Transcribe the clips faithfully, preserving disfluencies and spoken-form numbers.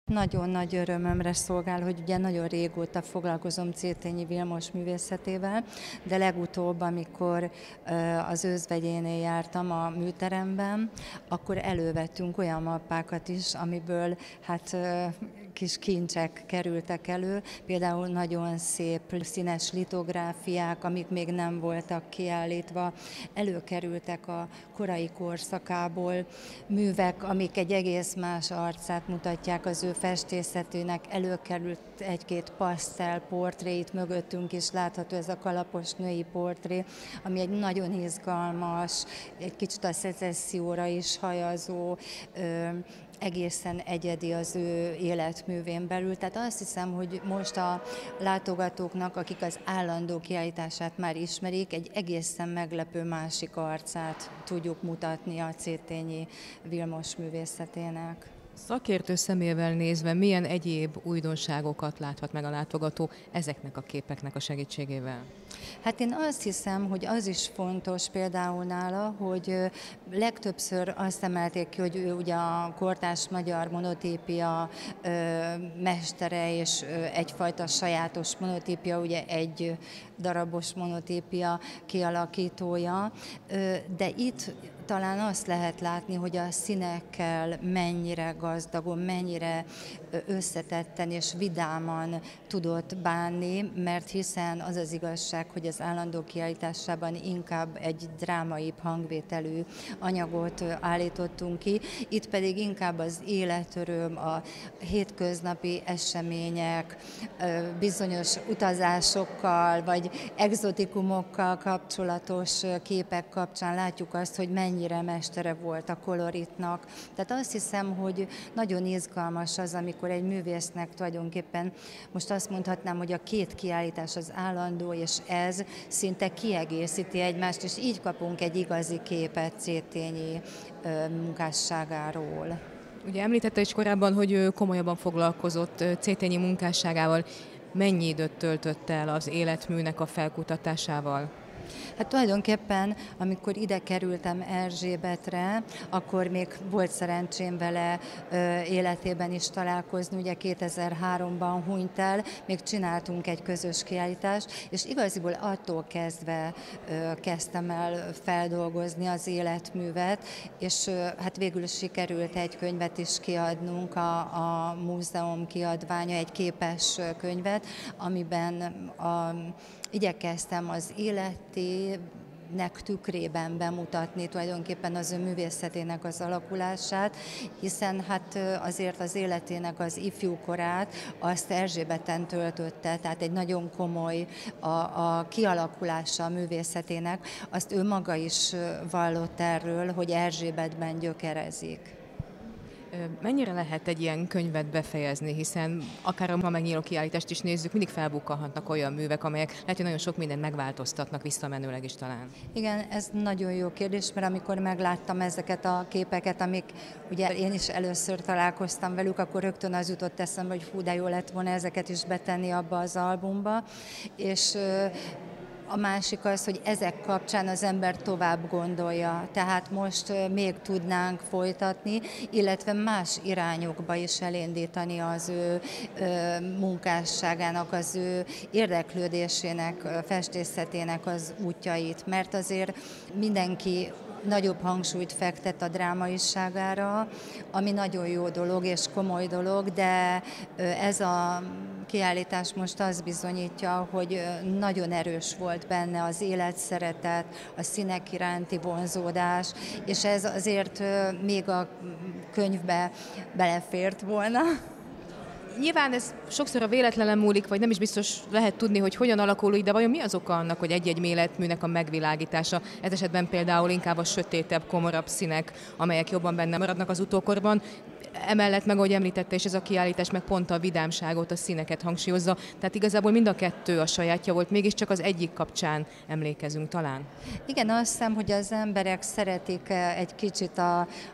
Nagyon nagy örömömre szolgál, hogy ugye nagyon régóta foglalkozom Szétényi Vilmos művészetével, de legutóbb, amikor az Özvegyénél jártam a műteremben, akkor elővettünk olyan mappákat is, amiből hát kis kincsek kerültek elő, például nagyon szép színes litográfiák, amik még nem voltak kiállítva, előkerültek a korai korszakából művek, amik egy egész más arcát mutatják az ő festészetének, előkerült egy-két pasztel portré, itt mögöttünk is látható ez a kalapos női portré, ami egy nagyon izgalmas, egy kicsit a szecesszióra is hajazó, egészen egyedi az ő életművén belül. Tehát azt hiszem, hogy most a látogatóknak, akik az állandó kiállítását már ismerik, egy egészen meglepő másik arcát tudjuk mutatni a Szétényi Vilmos művészetének. Szakértő szemével nézve milyen egyéb újdonságokat láthat meg a látogató ezeknek a képeknek a segítségével? Hát én azt hiszem, hogy az is fontos például nála, hogy legtöbbször azt emelték ki, hogy ő ugye a kortárs magyar monotípia mestere, és egyfajta sajátos monotípia, ugye egy darabos monotípia kialakítója, de itt talán azt lehet látni, hogy a színekkel mennyire gazdagon, mennyire összetetten és vidáman tudott bánni, mert hiszen az az igazság, hogy az állandó kiállításában inkább egy drámaibb hangvételű anyagot állítottunk ki, itt pedig inkább az életöröm, a hétköznapi események, bizonyos utazásokkal vagy egzotikumokkal kapcsolatos képek kapcsán látjuk azt, hogy mennyire mestere volt a koloritnak. Tehát azt hiszem, hogy nagyon izgalmas az, amikor egy művésznek tulajdonképpen, most azt mondhatnám, hogy a két kiállítás az állandó, és ez szinte kiegészíti egymást, és így kapunk egy igazi képet Szétényi munkásságáról. Ugye említette is korábban, hogy ő komolyabban foglalkozott Szétényi munkásságával. Mennyi időt töltött el az életműnek a felkutatásával? Hát tulajdonképpen, amikor ide kerültem Erzsébetre, akkor még volt szerencsém vele ö, életében is találkozni, ugye kétezer-háromban hunyt el, még csináltunk egy közös kiállítást, és igaziból attól kezdve ö, kezdtem el feldolgozni az életművet, és ö, hát végül sikerült egy könyvet is kiadnunk, a, a múzeum kiadványa, egy képes könyvet, amiben a igyekeztem az életének tükrében bemutatni tulajdonképpen az ő művészetének az alakulását, hiszen hát azért az életének az ifjúkorát azt Erzsébeten töltötte, tehát egy nagyon komoly a, a kialakulása a művészetének, azt ő maga is vallott erről, hogy Erzsébetben gyökerezik. Mennyire lehet egy ilyen könyvet befejezni, hiszen akár a ma megnyíló kiállítást is nézzük, mindig felbukkanhatnak olyan művek, amelyek lehet, hogy nagyon sok mindent megváltoztatnak visszamenőleg is talán. Igen, ez nagyon jó kérdés, mert amikor megláttam ezeket a képeket, amik ugye én is először találkoztam velük, akkor rögtön az jutott eszembe, hogy hú, de jó lett volna ezeket is betenni abba az albumba, és a másik az, hogy ezek kapcsán az ember tovább gondolja, tehát most még tudnánk folytatni, illetve más irányokba is elindítani az ő munkásságának, az ő érdeklődésének, festészetének az útjait, mert azért mindenki nagyobb hangsúlyt fektet a drámaiságára, ami nagyon jó dolog és komoly dolog, de ez a kiállítás most azt bizonyítja, hogy nagyon erős volt benne az életszeretet, a színek iránti vonzódás, és ez azért még a könyvbe belefért volna. Nyilván ez sokszor a véletlenen múlik, vagy nem is biztos lehet tudni, hogy hogyan alakul így, de vajon mi az oka annak, hogy egy-egy életműnek a megvilágítása, ez esetben például inkább a sötétebb, komorabb színek, amelyek jobban benne maradnak az utókorban, emellett meg, ahogy említette, és ez a kiállítás meg pont a vidámságot, a színeket hangsúlyozza, tehát igazából mind a kettő a sajátja volt, mégiscsak az egyik kapcsán emlékezünk talán. Igen, azt hiszem, hogy az emberek szeretik egy kicsit a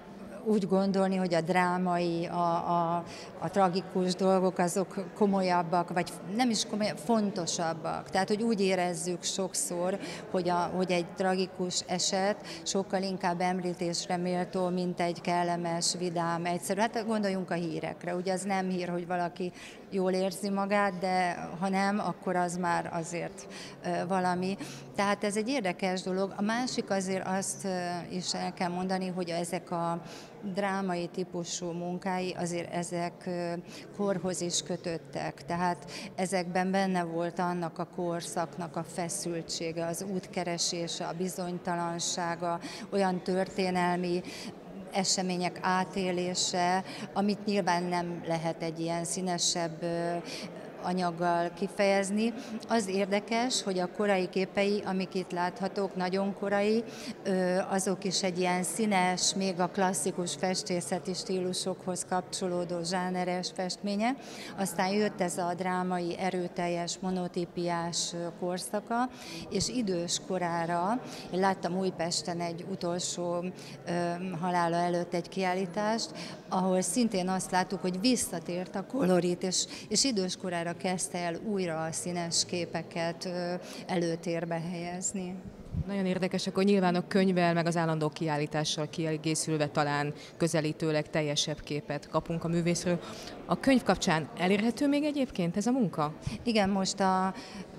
úgy gondolni, hogy a drámai, a, a, a tragikus dolgok azok komolyabbak, vagy nem is komolyabb, fontosabbak. Tehát, hogy úgy érezzük sokszor, hogy, a, hogy egy tragikus eset sokkal inkább említésre méltó, mint egy kellemes, vidám, egyszerű. Hát gondoljunk a hírekre, ugye az nem hír, hogy valaki jól érzi magát, de ha nem, akkor az már azért valami. Tehát ez egy érdekes dolog. A másik azért azt is el kell mondani, hogy ezek a drámai típusú munkái, azért ezek korhoz is kötöttek. Tehát ezekben benne volt annak a korszaknak a feszültsége, az útkeresése, a bizonytalansága, olyan történelmi események átélése, amit nyilván nem lehet egy ilyen színesebb anyaggal kifejezni. Az érdekes, hogy a korai képei, amik itt láthatók, nagyon korai, azok is egy ilyen színes, még a klasszikus festészeti stílusokhoz kapcsolódó zsáneres festménye. Aztán jött ez a drámai, erőteljes, monotípiás korszaka, és idős korára, én láttam Újpesten egy utolsó halála előtt egy kiállítást, ahol szintén azt láttuk, hogy visszatért a kolorit, és, és idős korára kezdte el újra a színes képeket előtérbe helyezni. Nagyon érdekes, akkor nyilván a könyvvel, meg az állandó kiállítással kiegészülve talán közelítőleg teljesebb képet kapunk a művészről. A könyv kapcsán elérhető még egyébként ez a munka? Igen, most a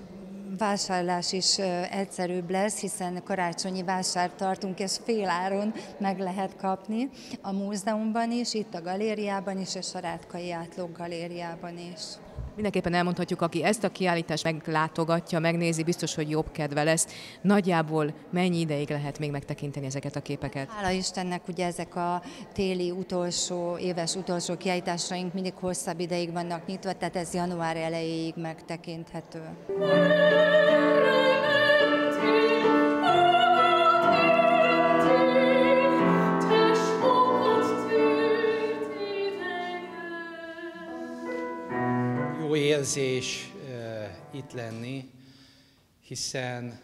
vásárlás is egyszerűbb lesz, hiszen karácsonyi vásárt tartunk, és féláron meg lehet kapni a múzeumban is, itt a galériában is, és a Rátkai Átlók galériában is. Mindenképpen elmondhatjuk, aki ezt a kiállítást meglátogatja, megnézi, biztos, hogy jobb kedve lesz. Nagyjából mennyi ideig lehet még megtekinteni ezeket a képeket? Hála Istennek, ugye ezek a téli utolsó, éves utolsó kiállításaink mindig hosszabb ideig vannak nyitva, tehát ez január elejéig megtekinthető. Jó érzés uh, itt lenni, hiszen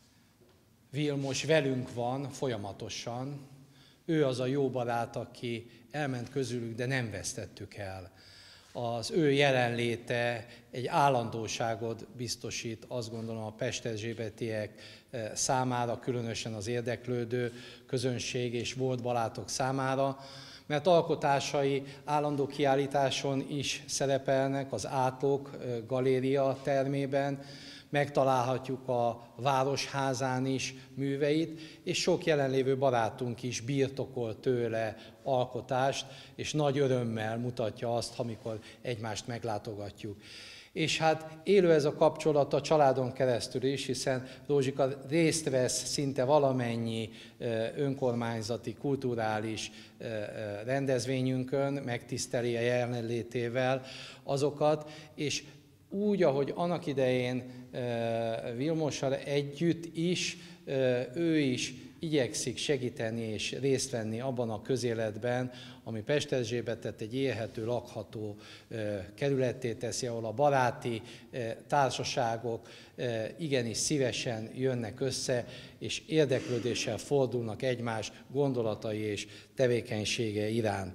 Vilmos velünk van folyamatosan. Ő az a jó barát, aki elment közülük, de nem vesztettük el. Az ő jelenléte egy állandóságot biztosít, azt gondolom, a pesterzsébetiek számára, különösen az érdeklődő közönség és volt barátok számára, mert alkotásai állandó kiállításon is szerepelnek az Átlók galéria termében, megtalálhatjuk a Városházán is műveit, és sok jelenlévő barátunk is birtokol tőle alkotást, és nagy örömmel mutatja azt, amikor egymást meglátogatjuk. És hát élő ez a kapcsolat a családon keresztül is, hiszen Rózsika részt vesz szinte valamennyi önkormányzati, kulturális rendezvényünkön, megtiszteli a jelenlétével azokat, és úgy, ahogy annak idején Vilmossal együtt is, ő is igyekszik segíteni és részt venni abban a közéletben, ami Pesterzsébetet egy élhető, lakható kerületté teszi, ahol a baráti társaságok igenis szívesen jönnek össze, és érdeklődéssel fordulnak egymás gondolatai és tevékenysége iránt.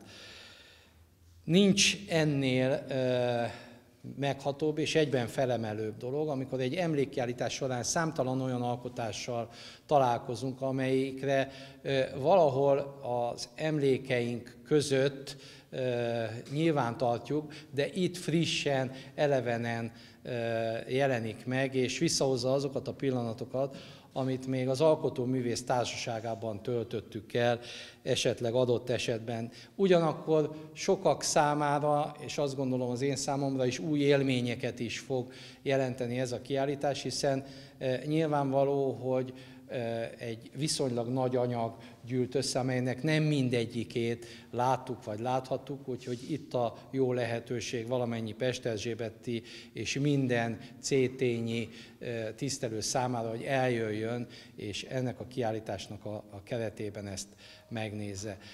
Nincs ennél meghatóbb és egyben felemelőbb dolog, amikor egy emlékkiállítás során számtalan olyan alkotással találkozunk, amelyikre valahol az emlékeink között nyilván tartjuk, de itt frissen, elevenen jelenik meg, és visszahozza azokat a pillanatokat, amit még az alkotóművész társaságában töltöttük el, esetleg adott esetben. Ugyanakkor sokak számára, és azt gondolom az én számomra is új élményeket is fog jelenteni ez a kiállítás, hiszen e, nyilvánvaló, hogy e, egy viszonylag nagy anyag gyűlt össze, amelynek nem mindegyikét láttuk vagy láthattuk, úgyhogy itt a jó lehetőség valamennyi pesterzsébeti és minden cétényi e, tisztelő számára, hogy eljöjjön, és ennek a kiállításnak a, a keretében ezt megnézze.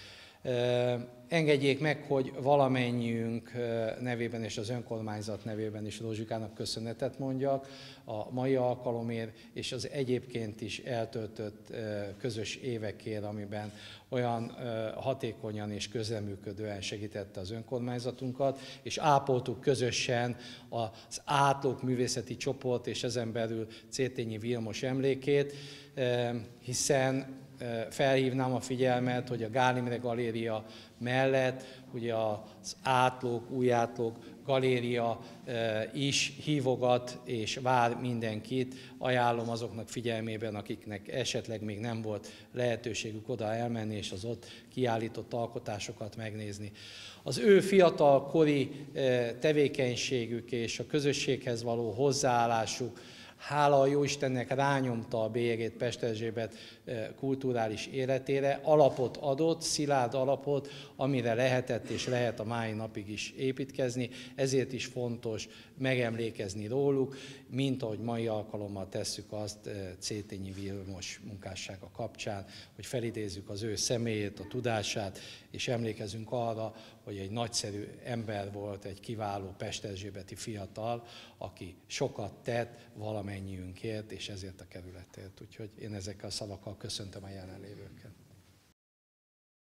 Engedjék meg, hogy valamennyiünk nevében és az önkormányzat nevében is Rózsikának köszönetet mondjak a mai alkalomért, és az egyébként is eltöltött közös évekért, amiben olyan hatékonyan és közreműködően segítette az önkormányzatunkat, és ápoltuk közösen az Átlók művészeti csoport és ezen belül Cétényi Vilmos emlékét, hiszen felhívnám a figyelmet, hogy a Gál Imre Galéria mellett ugye az Átlók, Új Átlók Galéria is hívogat és vár mindenkit. Ajánlom azoknak figyelmében, akiknek esetleg még nem volt lehetőségük oda elmenni és az ott kiállított alkotásokat megnézni. Az ő fiatal kori tevékenységük és a közösséghez való hozzáállásuk, hála a Jóistennek rányomta a bélyegét Pesterzsébet kulturális életére, alapot adott, szilárd alapot, amire lehetett és lehet a mai napig is építkezni, ezért is fontos megemlékezni róluk, mint ahogy mai alkalommal tesszük azt Cétényi Vilmos munkássága kapcsán, hogy felidézzük az ő személyét, a tudását, és emlékezünk arra, hogy egy nagyszerű ember volt, egy kiváló pesterzsébeti fiatal, aki sokat tett valamennyiünkért, és ezért a kerületért. Úgyhogy én ezekkel a szavakkal köszöntöm a jelenlévőket.